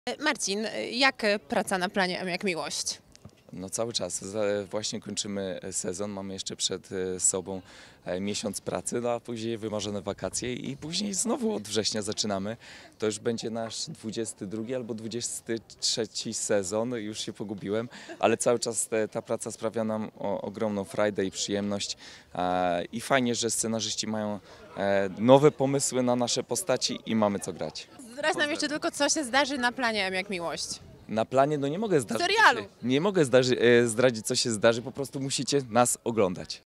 Marcin, jak praca na planie M jak miłość? No cały czas. Właśnie kończymy sezon, mamy jeszcze przed sobą miesiąc pracy, no a później wymarzone wakacje i później znowu od września zaczynamy. To już będzie nasz 22 albo 23 sezon, już się pogubiłem, ale cały czas ta praca sprawia nam ogromną frajdę i przyjemność i fajnie, że scenarzyści mają nowe pomysły na nasze postaci i mamy co grać. Zdradź nam jeszcze tylko, co się zdarzy na planie M jak miłość. Na planie no nie mogę zdarzyć. serialu. Nie mogę zdradzić, co się zdarzy, po prostu musicie nas oglądać.